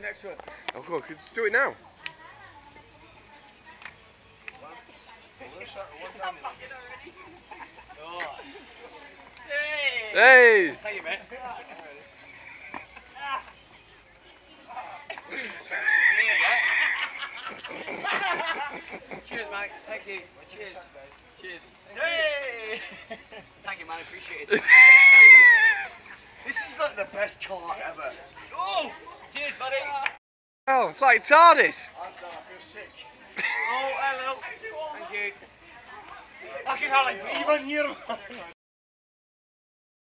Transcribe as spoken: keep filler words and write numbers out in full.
next one. Oh, go on, let's do it now. Oh. Hey! Hey! Thank you, mate. Cheers, mate. Thank you. Cheers. Cheers. Hey! Thank you, man. Appreciate it. This is like the best car ever. Oh! Cheers, buddy. Oh, it's like TARDIS. I'm done. I feel sick. Oh, hello. Thank you. I can hardly breathe in here.